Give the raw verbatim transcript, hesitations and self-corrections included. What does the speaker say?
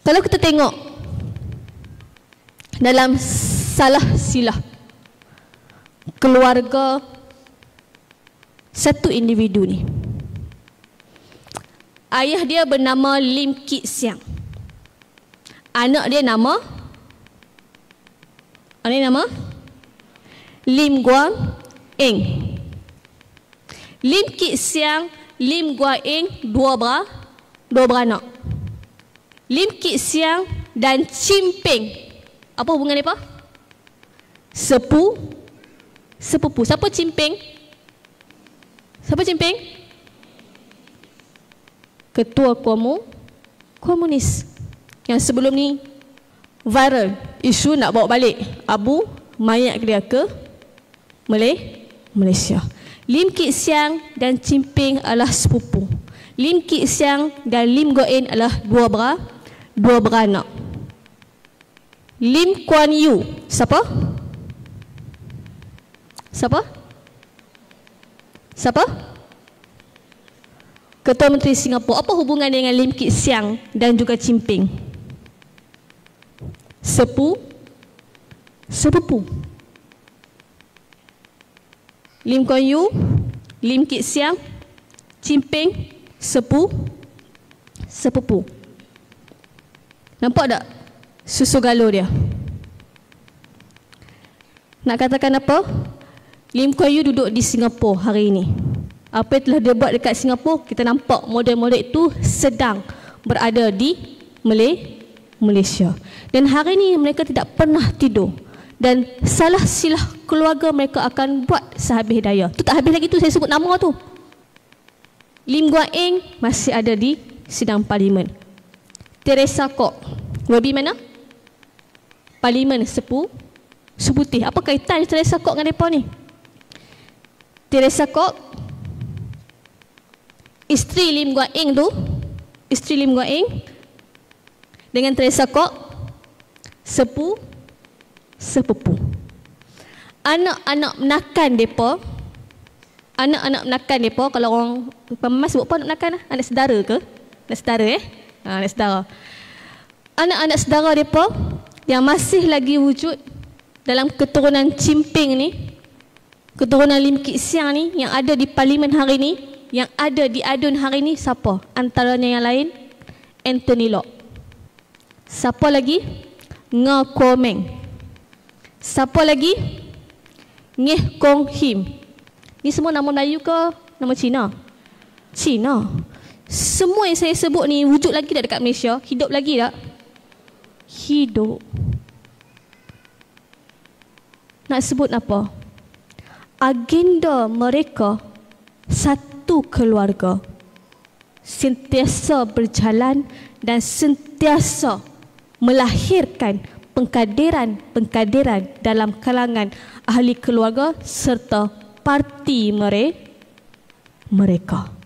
Kalau kita tengok dalam salah silah keluarga satu individu ni, ayah dia bernama Lim Kit Siang, anak dia nama anak dia nama Lim Guang Eng. Lim Kit Siang, Lim Guang Eng dua bera dua beranak. Lim Kit Siang dan Chin Peng, apa hubungan mereka? Sepu sepupu. Siapa Chin Peng? Siapa Chin Peng? Ketua komu komunis yang sebelum ni viral isu nak bawa balik abu mayat dia ke Malay, Malaysia. Lim Kit Siang dan Chin Peng adalah sepupu. Lim Kit Siang dan Lim Guang Eng adalah dua bera dua beranak. Lim Kuan Yew, siapa? Siapa? Siapa? Ketua Menteri Singapura. Apa hubungan dengan Lim Kit Siang dan juga Chin Peng? Sepu sepupu. Lim Kuan Yew, Lim Kit Siang, Chin Peng, sepu sepupu. Nampak tak susu galuh dia? Nak katakan apa? Lim Kuan Yew duduk di Singapura hari ini. Apa yang telah dia buat dekat Singapura, kita nampak model-model itu sedang berada di Malay, Malaysia. Dan hari ini mereka tidak pernah tidur. Dan salah silah keluarga mereka akan buat sehabis daya. Tu tak habis lagi tu saya sebut nama tu. Lim Guang Eng masih ada di sidang parlimen. Teresa Kok, Wabi mana? Parlimen Sepu Seputih. Apa kaitan Teresa Kok dengan mereka ni? Teresa Kok, isteri Lim Guang Eng tu, isteri Lim Guang Eng dengan Teresa Kok, sepu sepupu. Anak-anak menakan mereka, anak-anak menakan mereka, kalau orang pemas sebut apa anak menakan? Anak saudara ke? Anak saudara eh? Ha, anak saudara. Anak-anak saudara mereka yang masih lagi wujud dalam keturunan Chin Peng ni, keturunan Lim Kit Siang ni, yang ada di parlimen hari ni, yang ada di adun hari ni, siapa? Antaranya yang lain, Anthony Loke. Siapa lagi? Nga Kuo Meng. Siapa lagi? Ngeh Kong Him. Ni semua nama Melayu ke nama Cina? Cina. Semua yang saya sebut ni wujud lagi tak dekat Malaysia? Hidup lagi tak? Hidup. Nak sebut apa? Agenda mereka satu keluarga, sentiasa berjalan dan sentiasa melahirkan pengkaderan-pengkaderan dalam kalangan ahli keluarga serta parti mereka.